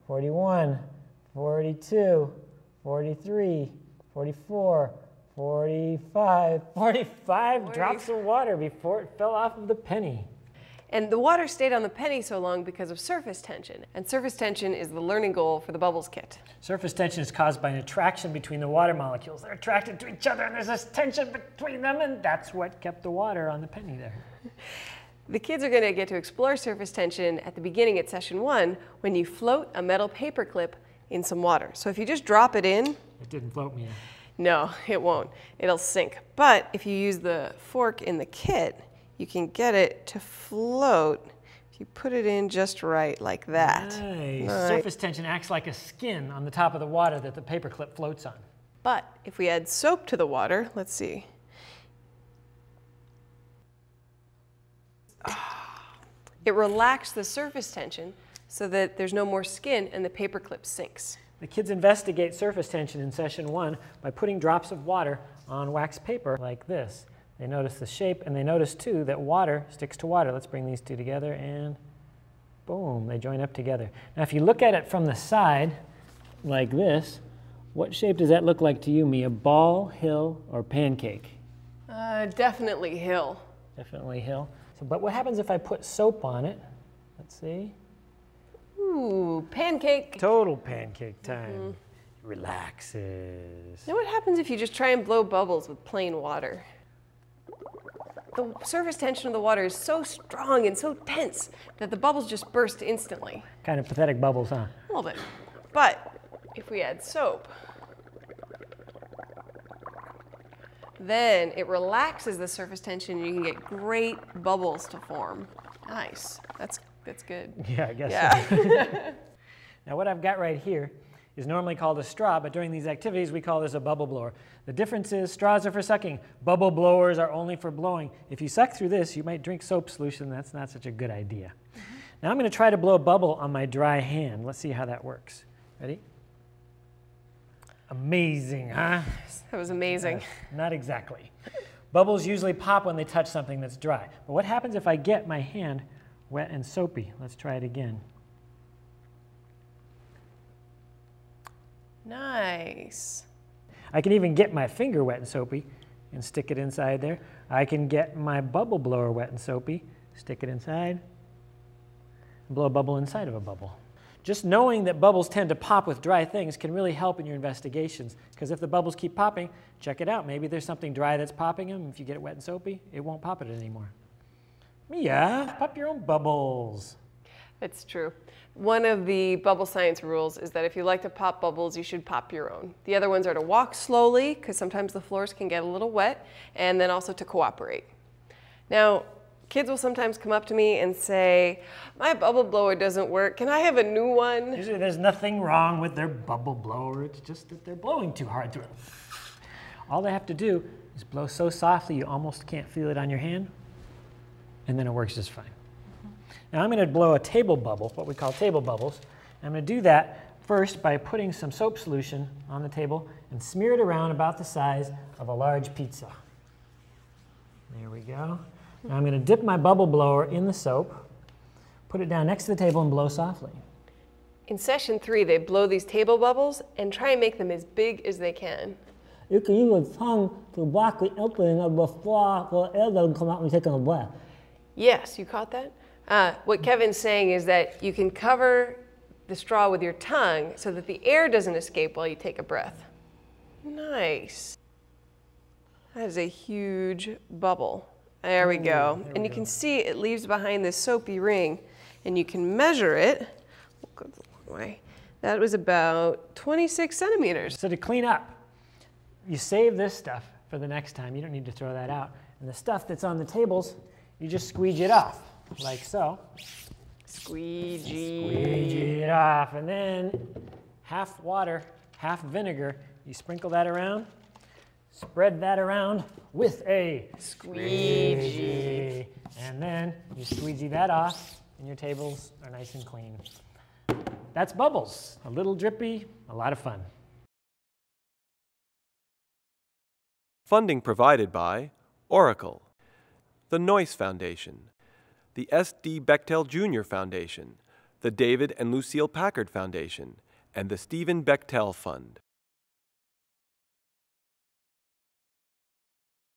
41, 42, 43, 44, 45, 45 drops of water before it fell off of the penny. And the water stayed on the penny so long because of surface tension. And surface tension is the learning goal for the Bubbles kit. Surface tension is caused by an attraction between the water molecules. They're attracted to each other, and there's this tension between them, and that's what kept the water on the penny there. The kids are going to get to explore surface tension at the beginning at session 1 when you float a metal paper clip in some water. So if you just drop it in... It didn't float me in. No, it won't. It'll sink. But if you use the fork in the kit, you can get it to float if you put it in just right, like that. Nice. Surface tension acts like a skin on the top of the water that the paper clip floats on. But if we add soap to the water, let's see. It relaxes the surface tension so that there's no more skin and the paper clip sinks. The kids investigate surface tension in session 1 by putting drops of water on wax paper like this. They notice the shape, and they notice too that water sticks to water. Let's bring these two together, and boom, they join up together. Now if you look at it from the side like this, what shape does that look like to you, Mia? Ball, hill, or pancake? Definitely hill. Definitely hill. So, but what happens if I put soap on it? Let's see. Ooh, pancake. Total pancake time. It relaxes. Now what happens if you just try and blow bubbles with plain water? The surface tension of the water is so strong and so tense that the bubbles just burst instantly. Kind of pathetic bubbles, huh? A little bit. But if we add soap, then it relaxes the surface tension and you can get great bubbles to form. Nice. That's good. Yeah, I guess so. Now what I've got right here is normally called a straw, but during these activities we call this a bubble blower. The difference is straws are for sucking. Bubble blowers are only for blowing. If you suck through this, you might drink soap solution. That's not such a good idea. Now I'm going to try to blow a bubble on my dry hand. Let's see how that works. Ready? Amazing, huh? That was amazing. Not exactly. Bubbles usually pop when they touch something that's dry. But what happens if I get my hand wet and soapy? Let's try it again. Nice. I can even get my finger wet and soapy and stick it inside there. I can get my bubble blower wet and soapy, stick it inside, blow a bubble inside of a bubble. Just knowing that bubbles tend to pop with dry things can really help in your investigations, because if the bubbles keep popping, check it out. Maybe there's something dry that's popping them. If you get it wet and soapy, it won't pop it anymore. Mia, pop your own bubbles. It's true. One of the bubble science rules is that if you like to pop bubbles, you should pop your own. The other ones are to walk slowly, because sometimes the floors can get a little wet, and then also to cooperate. Now, kids will sometimes come up to me and say, my bubble blower doesn't work. Can I have a new one? Usually there's nothing wrong with their bubble blower. It's just that they're blowing too hard through it. All they have to do is blow so softly you almost can't feel it on your hand, and then it works just fine. Now I'm going to blow a table bubble, what we call table bubbles. I'm going to do that first by putting some soap solution on the table and smear it around about the size of a large pizza. There we go. Now I'm going to dip my bubble blower in the soap, put it down next to the table and blow softly. In session 3, they blow these table bubbles and try and make them as big as they can. You can use a tongue to block the opening of the straw so air doesn't come out when you're taking a breath. Yes, you caught that? What Kevin's saying is that you can cover the straw with your tongue so that the air doesn't escape while you take a breath. Nice. That is a huge bubble. There we go. And you can see it leaves behind this soapy ring, and you can measure it. We'll go the long way. That was about 26 centimeters. So to clean up, you save this stuff for the next time. You don't need to throw that out. And the stuff that's on the tables, you just squeegee it off, like so. Squeegee. Squeegee it off, and then half water, half vinegar. You sprinkle that around, spread that around with a squeegee. And then you squeegee that off, and your tables are nice and clean. That's bubbles. A little drippy, a lot of fun. Funding provided by Oracle, the Noyce Foundation, the S.D. Bechtel Jr. Foundation, the David and Lucille Packard Foundation, and the Stephen Bechtel Fund.